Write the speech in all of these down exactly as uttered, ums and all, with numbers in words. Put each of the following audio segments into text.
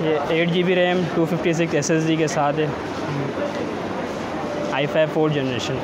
ये eight G B RAM two fifty six S S D के साथ है। I five four generation.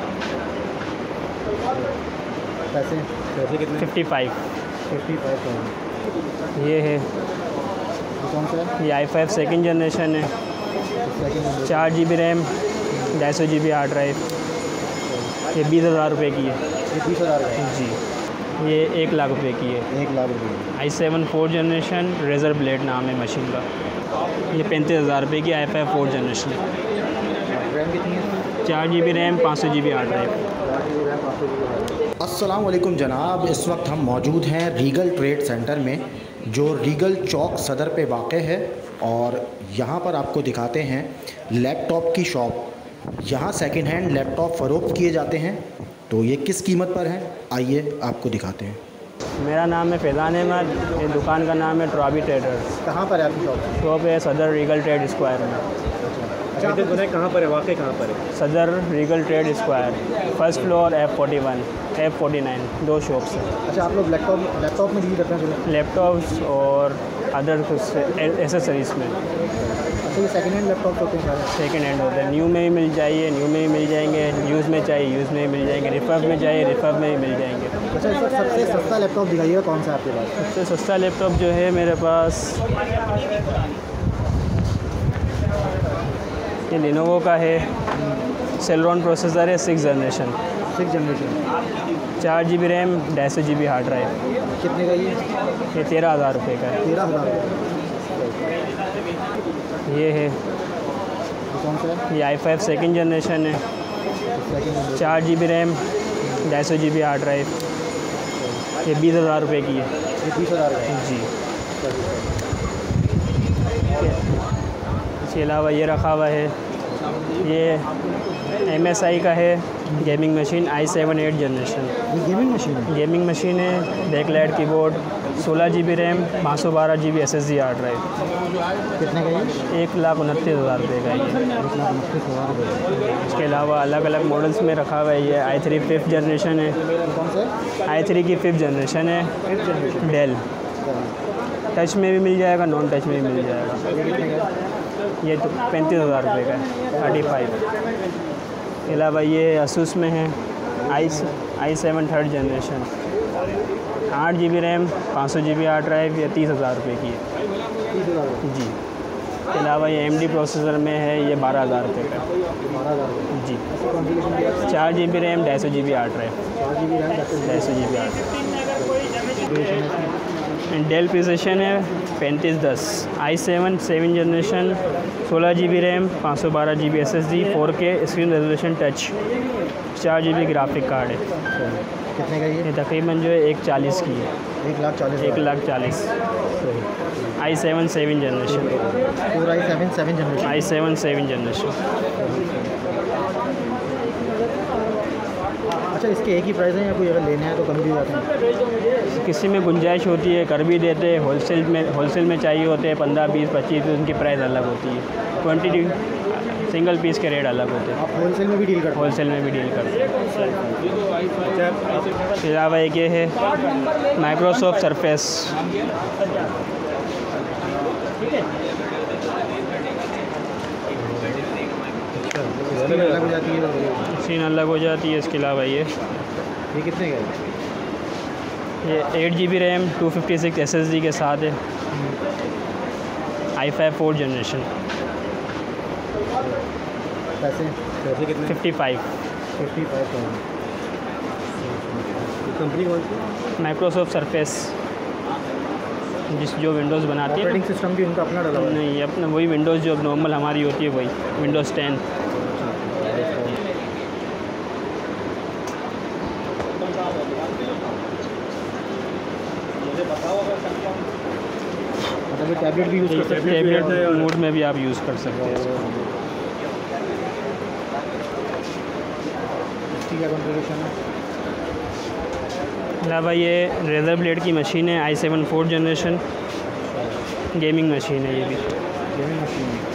पैसे पैसे कितने? Fifty five. फिफ्टी फाइव ये है, कौन सा है? ये आई फाइव सेकेंड जनरेशन है। सेकेंड चार जी बी रैम, ढाई सौ जी बी हार्ड ड्राइव। ये बीस हज़ार रुपये की है। ये बीस हज़ार का है जी, ये एक लाख रुपए की है। एक लाख रुपये। I seven four generation, Razer Blade नाम है मशीन का। ये पैंतीस हज़ार रुपये की आई फाइव फोर जनरेशन है। रैम कितनी है? चार जी बी रैम, पाँच सौ जी बी हार्ड ड्राइव। अस्सलाम वालेकुम जनाब, इस वक्त हम मौजूद हैं रीगल ट्रेड सेंटर में, जो रीगल चौक सदर पे वाक़ है। और यहाँ पर आपको दिखाते हैं लैपटॉप की शॉप। यहाँ सेकंड हैंड लैपटॉप फ़रोख्त किए जाते हैं। तो ये किस कीमत पर हैं, आइए आपको दिखाते हैं। मेरा नाम है फैज़ान अहमद। ये दुकान का नाम है ट्रॉबी ट्रेडर्स। कहाँ पर है आपकी शॉप? शॉप है सदर रीगल ट्रेड स्क्वायर में। अच्छा, आप बताएं कहाँ पर है, वाक़ई कहाँ पर है? Sadar Regal Trade Square, first floor, F forty one, F forty nine, दो शॉप्स हैं। अच्छा, आप लोग लैपटॉप लैपटॉप में डील करते हैं? लैपटॉप्स और अदर कुछ एसेसरीज़ में। अच्छा, ये सेकंड हैंड लैपटॉप होते हैं? सेकंड हैंड होते हैं। न्यू में भी मिल जाइए, न्यू में भी मिल जाएंगे। यूज़ में चाहिए, यूज़ में भी मिल जाएंगे। रिफर्ब में चाहिए, रिफर्ब में भी मिल जाएंगे। अच्छा, इस वक्त सबसे सस्ता लैपटॉप दिखाइएगा, कौन सा आपके पास? सबसे सस्ता लैपटॉप जो है मेरे पास, ये लिनोवो का है। सेलेरॉन प्रोसेसर है, सिक्स जनरेशन। Six generation. चार जी बी रैम, ढाई सौ जी बी हार्ड ड्राइव। कितने का ये? ये तेरह हज़ार रुपये का है। तेरह हज़ार। ये है, कौन सा है? ये आई फाइव सेकेंड जनरेशन है। सेकंड। चार जी बी रैम, ढाई सौ जी बी हार्ड ड्राइव। ये बीस हज़ार रुपये की है। ये बीस हज़ार का है जी। इसके अलावा ये रखा हुआ है, ये एम एस आई का है gaming machine, I seven eight generation. ये गेमिंग मशीन है? गेमिंग मशीन है, बैकलाइट कीबोर्ड, सोलह जी बी रैम, पाँच सौ बारह G B S S D hard drive. कितने का ये? एक लाख उनतीस हज़ार रुपये का ये। एक लाख उनतीस हज़ार रुपये। इसके अलावा अलग अलग मॉडल्स में रखा हुआ है। ये आई थ्री फिफ्थ जनरेशन है। कौन सा? आई थ्री की फिफ्थ जनरेशन है, डेल। टच में भी मिल जाएगा, नॉन टच में भी मिल जाएगा। ये कितने का? ये तो पैंतीस हज़ार रुपये का है, थर्टी फाइव। इसके अलावा ये असूस में है, I I seven third generation, आठ जी बी रैम, पाँच सौ जी बी हार्ड ड्राइव। ये तीस हज़ार रुपये की है। तीस हज़ार जी। इसके अलावा ये एम डी प्रोसेसर में है, ये बारह हज़ार रुपये का है। बारह हज़ार जी। कॉन्फ़िगरेशन दिया? चार जी बी रैम, ढाई सौ जी बी हार्ड ड्राइव। चार जी बी रैम, ढाई सौ G B hard drive. Drive. Dell Precision है पैंतीस दस, आई सेवन सेवन जनरेशन, सोलह जी बी रैम, पाँच सौ बारह G B S S D, four K screen resolution touch, चार जी बी ग्राफिक कार्ड है। कितने का ये? ये तकरीबन जो है एक चालीस की है। एक लाख चालीस एक लाख चालीस। I seven seven generation. Four I seven seven generation. I seven seven generation. अच्छा, इसके एक ही प्राइस है या कोई अगर लेने हैं तो कम भी जाते हैं? किसी में गुंजाइश होती है, कर भी देते हैं। होलसेल में होलसेल में चाहिए होते हैं पंद्रह बीस पच्चीस, तो उनकी प्राइस अलग होती है। क्वांटिटी सिंगल पीस के रेट अलग होते हैं। आप होलसेल में भी डील करते हैं? होलसेल में भी डील करते हैं। इसके अलावा एक ये है माइक्रोसॉफ्ट सरफेस। अलग हो जाती है? स्क्रीन अलग हो जाती है। इसके अलावा ये ये कितने का है? ये eight G B RAM, two fifty six S S D के साथ है। I five four generation. पैसे पैसे कितने? Fifty five. Fifty five thousand. Company कौन सी? माइक्रोसॉफ्ट सरफेस, जिस जो विंडोज़ बनाती है। ऑपरेटिंग सिस्टम भी उनका अपना डाला हुआ है? नहीं, अपना वही विंडोज़ जो नॉर्मल हमारी होती है, वही विंडोज़ टेन। मतलब टैबलेट भी यूज़ कर सकते हैं? टैबलेट मोड में भी आप यूज़ कर सकते हैं इसको। इसकी क्या कॉन्फ़िगरेशन है? अलावा ये रेजर ब्लेड की मशीन है, I seven four generation, gaming machine है। ये भी गेमिंग मशीन है।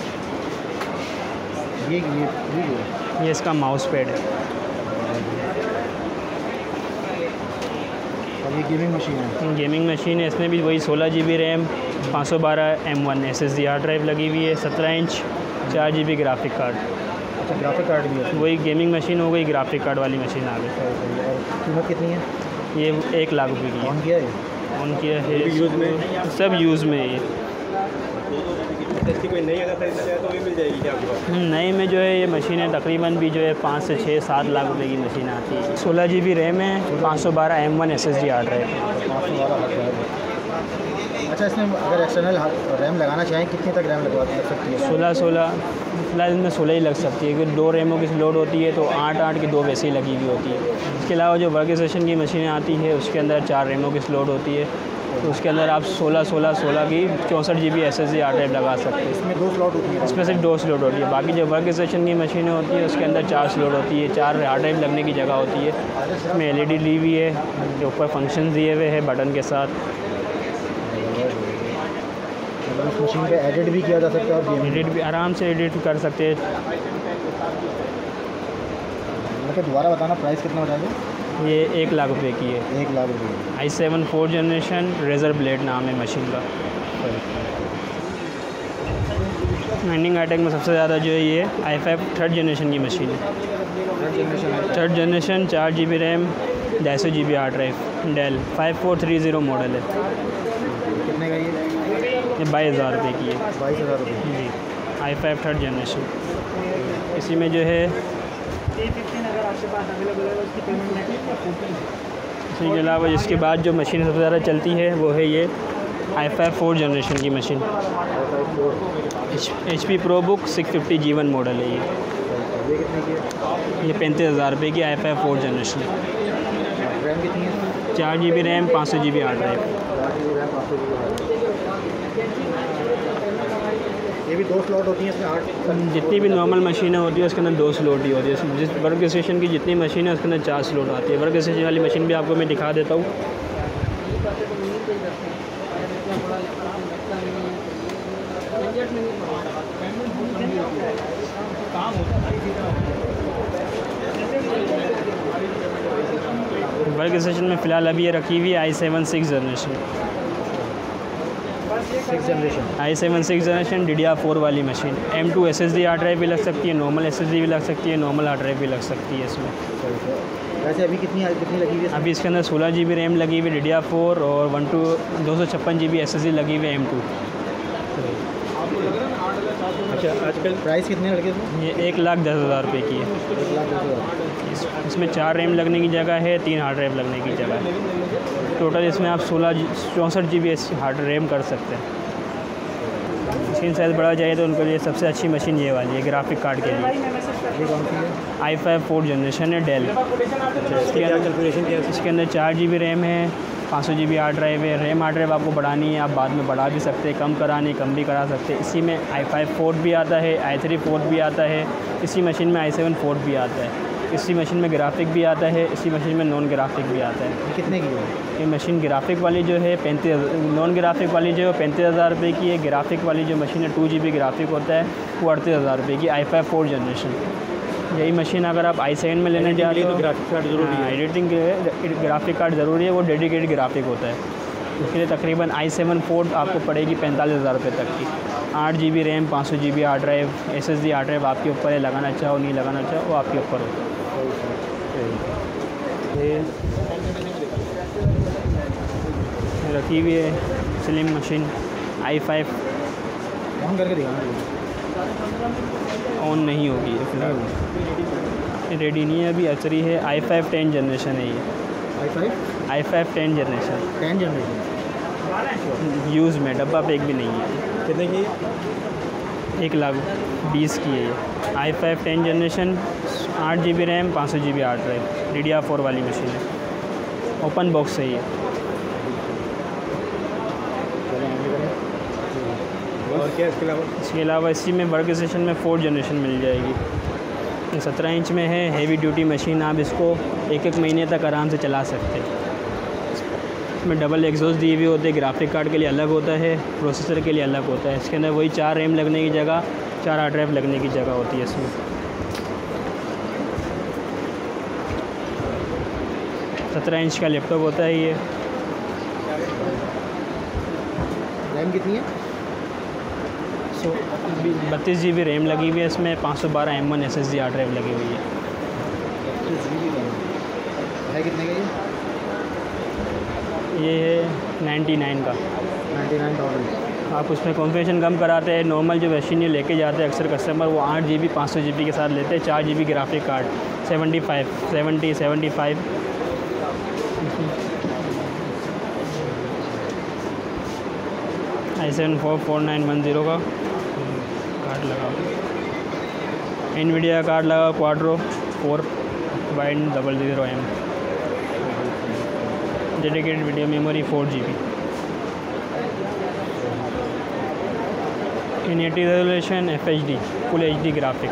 ये ये ये ये इसका माउस पैड है। ये गेमिंग मशीन है। गेमिंग मशीन है, इसमें भी वही सोलह जी बी रैम, पाँच सौ बारह M one S S D hard drive लगी हुई है, सत्रह इंच, चार जी बी ग्राफिक कार्ड। अच्छा, ग्राफिक कार्ड भी है। वही गेमिंग मशीन हो गई, ग्राफिक कार्ड वाली मशीन आ गई। और कीमत कितनी है? ये एक लाख रुपये की ऑन है। किया है? ऑन किया है, यूज़ में सब यूज़ में है ये। इसकी कोई नई अगर खरीदना चाहे तो भी मिल जाएगी क्या आपके पास? नए में जो है ये मशीनें तकरीबन भी जो है पाँच से छः सात लाख रुपए की मशीन आती है। सोलह जी बी रैम है, पाँच सौ बारह M one S S D hard drive. पाँच सौ बारह हार्ड ड्राइव है। अच्छा, इसमें अगर एक्सटर्नल रैम लगाना चाहें कितने तक रैम लगवा लग सकती है? सोलह सोलह फिलहाल इनमें सोलह ही लग सकती है, क्योंकि दो रैमों की लोड होती है तो आठ आठ की दो वैसे ही लगी हुई होती है। इसके अलावा जो वर्क स्टेशन की मशीनें आती है उसके अंदर चार रैमों की लोड होती है, तो उसके अंदर आप सोलह सोलह सोलह की चौंसठ G B S S D hard drive लगा सकते हैं। इसमें दो स्लॉट होती है? इसमें सिर्फ दो स्लॉट होती है। बाकी जो वर्क स्टेशन की मशीनें होती है उसके अंदर चार स्लॉट होती है, चार हार्ड ड्राइव लगने की जगह होती है। इसमें एल ई डी ली हुई है, के ऊपर फंक्शन दिए हुए हैं बटन के साथ। मतलब इस मशीन पे एडिट भी किया जा सकता है और गेम एडिट भी आराम से एडिट कर सकते हैं। मतलब दोबारा बताना प्राइस कितना हो जाएगा? ये एक लाख रुपए की है। एक लाख रुपये। I seven four generation Razer Blade नाम है मशीन का। माइनिंग हाईटेक में सबसे ज़्यादा जो है ये आई फाइव थर्ड जनरेशन की मशीन है। थर्ड जनरेशन थर्ड जनरेशन चार जी बी रैम, ढाई सौ G B hard drive, Dell five four three zero model है। कितने का ये? ये बाईस हज़ार रुपये की है बाईस हज़ार रुपये। जी। I five third generation. इसी में जो है इसी के अलावा इसके बाद जो मशीन सबसे ज़्यादा चलती है वो है ये आई फाइव फोर जनरेशन की machine. H P ProBook six fifty G one model है ये। ये कितने की है? ये पैंतीस हज़ार रुपये की I five four generation. RAM कितनी है? चार जी बी रैम, पाँच सौ जी बी हार्ड ड्राइव। चार जी बी रैम, पाँच सौ जी बी हार्ड ड्राइव। ये भी दो स्लॉट होती हैं इसमें? आठ जितनी भी नॉर्मल मशीनें होती है उसके अंदर दो स्लॉट ही होती है। जिस वर्क स्टेशन की जितनी मशीन है उसके अंदर चार स्लॉट आती है। वर्क स्टेशन वाली मशीन भी आपको मैं दिखा देता हूँ। वर्क स्टेशन में फ़िलहाल अभी ये रखी हुई है I seven six generation. Six generation. I seven six generation D D R four वाली machine. M two S S D hard drive भी लग सकती है, नॉर्मल एस एस डी भी लग सकती है, नॉर्मल हार्ड ड्राइव भी लग सकती है इसमें। वैसे अभी कितनी कितनी लगी हुई है? अभी इसके अंदर सोलह जी बी रैम लगी हुई है डी डी आर फोर और वन टू दो सौ छप्पन G B S S D लगी हुई है एम टू। अच्छा, आजकल प्राइस कितने लगे इसमें? ये एक लाख दस हज़ार रुपये की है। एक लाख दस हज़ार। इस, इसमें चार रैम लगने की जगह है, तीन हार्ड ड्राइव लगने की जगह है। टोटल इसमें आप सोलह चौंसठ जी बी हार्ड रैम कर सकते हैं। मशीन साइज़ बढ़ा जाए तो उनके लिए सबसे अच्छी मशीन ये वाली है ग्राफिक कार्ड के लिए। ये कौन सी है? आई फाइव फोर जनरेशन है, डेल। इसके अंदर कैलकुलेशन क्या है? इसके अंदर चार जी बी रैम है, पाँच सौ जी बी हार्ड ड्राइव है। रैम हार्ड ड्राइव आपको बढ़ानी है, आप बाद में बढ़ा भी सकते हैं, कम करानी कम भी करा सकते हैं। इसी में आई फाइव फोर्थ भी आता है, आई थ्री फोर्थ भी आता है। इसी मशीन में आई सेवन फोर्थ भी आता है। इसी मशीन में ग्राफिक भी आता है, इसी मशीन में नॉन ग्राफिक भी आता है। ये कितने की है? ये मशीन ग्राफिक वाली जो है पैंतीस, नॉन ग्राफिक वाली जो है पैंतीस हज़ार रुपये की है। ग्राफिक वाली जो मशीन है टू जी बी ग्राफिक होता है वो अड़तीस हज़ार रुपये की, आई फाइव फोर जनरेशन। यही मशीन अगर आप आई सेवन में लेने जा रहे हो तो ग्राफिक कार्ड जरूरी है। एडिटिंग ग्राफिक कार्ड ज़रूरी है, वो डेडिकेटेड ग्राफिक होता है। उसके लिए तकरीबन आई सेवन फोर्थ आपको पड़ेगी पैंतालीस हज़ार रुपये तक की। आठ जी बी रैम, पाँच सौ G B hard drive, S S D hard drive आपके ऊपर है, लगाना चाहो नहीं लगाना चाहो वो आपके ऊपर होता है। ये रखी हुई है slim machine I five. On करके दिखाना। ऑन नहीं होगी ये फिलहाल, रेडी नहीं है अभी, अचरी है। आई फाइव टेन जनरेशन है ये। I five I five ten generation ten generation use में, डब्बा पैक भी नहीं है। कितने की? एक लाख बीस की है ये। आई फाइव टेन जनरेशन, आठ जी बी रैम, पाँच सौ G B hard drive, D D R four वाली मशीन है। ओपन बॉक्स है ये। और क्या इसके अलावा? इसके अलावा इसी में वर्क स्टेशन में फोर्थ जनरेशन मिल जाएगी। सत्रह इंच में है, हेवी ड्यूटी मशीन। आप इसको एक एक महीने तक आराम से चला सकते हैं। इसमें डबल एग्जॉस्ट दिए हुए होते हैं, ग्राफिक कार्ड के लिए अलग होता है, प्रोसेसर के लिए अलग होता है। इसके अंदर वही चार रैम लगने की जगह चार हार्ड ड्राइव लगने की जगह होती है इसमें। सत्रह इंच का लैपटॉप होता है ये। रैम कितनी है? सो बत्तीस जी बी रैम लगी हुई है इसमें, पाँच सौ बारह M one S S D hard drive लगी हुई है। बत्तीस जी बी रैम है कितने का ये? ये है नाइन्टी नाइन का। Ninety nine thousand. आप उसमें कॉन्फ़िगरेशन कम कराते हैं। नॉर्मल जो मशीन ये लेके जाते हैं अक्सर कस्टमर, वो आठ जी बी पाँच सौ जी बी के साथ लेते हैं, चार G B graphic card, seventy five seventy seventy five I seven four four nine one zero का कार्ड लगा, इनवीडिया कार्ड लगा Quadro four nine double zero M, dedicated video memory four G B, in eighty resolution F H D full H D graphic,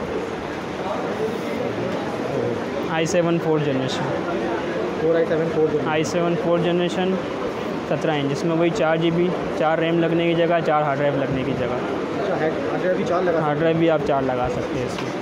I seven four generation four I seven four I seven four generation सत्रह inch, जिसमें वही चार G B चार RAM लगने की जगह चार hard drive लगने की जगह अच्छा हार्ड ड्राइव भी चार लगा? हार्ड ड्राइव भी आप चार लगा सकते हैं इसमें।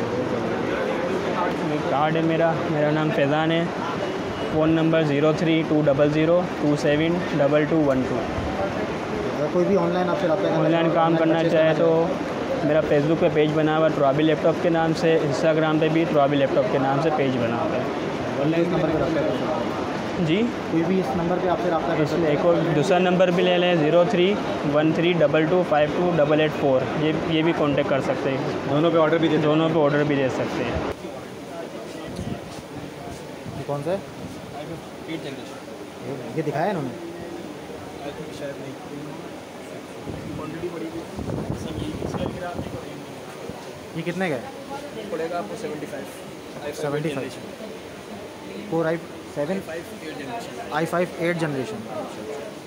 ये कार्ड है मेरा मेरा नाम फैज़ान है, phone number zero three two double zero two seven double two one two. अगर कोई भी ऑनलाइन आपसे रब्ता करना ऑनलाइन काम करना चाहे तो मेरा फेसबुक पे पेज बना हुआ है ट्रॉबी लैपटॉप के नाम से, इंस्टाग्राम पे भी ट्रॉबी लैपटॉप के नाम से पेज बना हुआ है। ऑनलाइन इस नंबर पर रब्ता कर सकते हैं जी, कोई भी इस नंबर पे आपसे रब्ता कर सकते इसमें एक और दूसरा नंबर भी ले लें, zero three one three double two five two double eight four, ये ये भी कांटेक्ट कर सकते हैं। दोनों पे ऑर्डर भी दे दोनों पे ऑर्डर भी दे सकते हैं। हैं। कौन सा है? ये दिखाया है इन्होंने? ये कितने का है? पड़ेगा आपको seventy five seventy five four I seven I five eight generation.